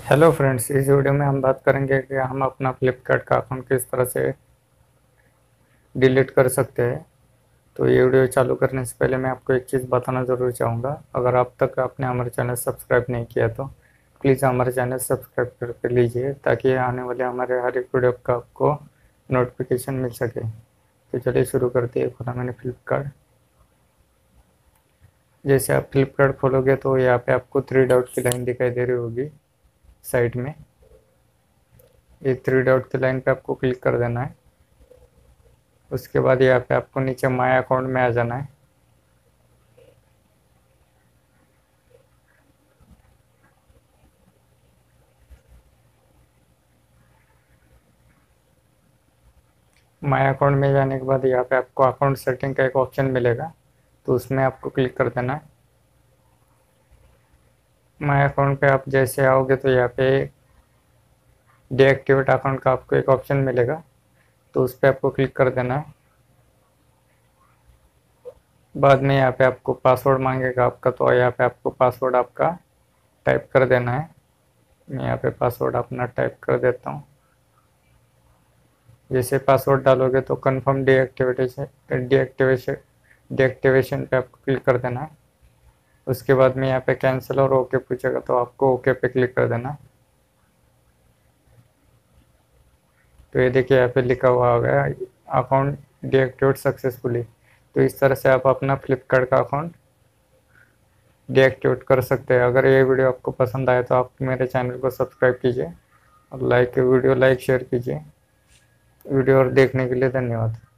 Hello friends, इस video में हम बात करेंगे कि हम अपना फ्लिपकार्ट का अकाउंट किस तरह से डिलीट कर सकते हैं। तो ये वीडियो चालू करने से पहले मैं आपको एक चीज़ बताना ज़रूर चाहूँगा। अगर अब तक आपने हमारे चैनल सब्सक्राइब नहीं किया तो प्लीज़ हमारे चैनल सब्सक्राइब कर लीजिए, ताकि आने वाले हमारे हर एक वीडियो का आपको नोटिफिकेशन मिल सके। तो चलिए शुरू करते हैं। खोला मैंने फ्लिपकार्ट। जैसे आप फ्लिपकार्ट खोलोगे तो यहाँ पे आपको थ्री डॉट की लाइन दिखाई दे रही होगी साइड में। ये थ्री डॉट की लाइन पे आपको क्लिक कर देना है। उसके बाद यहाँ पे आपको नीचे माय अकाउंट में आ जाना है। माय अकाउंट में जाने के बाद यहाँ पे आपको अकाउंट सेटिंग का एक ऑप्शन मिलेगा, तो उसमें आपको क्लिक कर देना है। माय अकाउंट पे आप जैसे आओगे तो यहाँ पे डीएक्टिवेट अकाउंट का आपको एक ऑप्शन मिलेगा, तो उस पर आपको क्लिक कर देना है। बाद में यहाँ पे आपको पासवर्ड मांगेगा आपका, तो यहाँ पे आपको पासवर्ड आपका टाइप कर देना है। मैं यहाँ पे पासवर्ड अपना टाइप कर देता हूँ। जैसे पासवर्ड डालोगे तो कंफर्म डीएक्टिवेशन डीएक्टिवेशन पे आपको क्लिक कर देना है। उसके बाद में यहाँ पे कैंसिल और ओके पूछेगा, तो आपको ओके पे क्लिक कर देना। तो ये देखिए यहाँ पे लिखा हुआ होगा अकाउंट डीएक्टिवेट सक्सेसफुली। तो इस तरह से आप अपना फ्लिपकार्ट का अकाउंट डीएक्टिवेट कर सकते हैं। अगर ये वीडियो आपको पसंद आए तो आप मेरे चैनल को सब्सक्राइब कीजिए और वीडियो लाइक शेयर कीजिए। वीडियो और देखने के लिए धन्यवाद।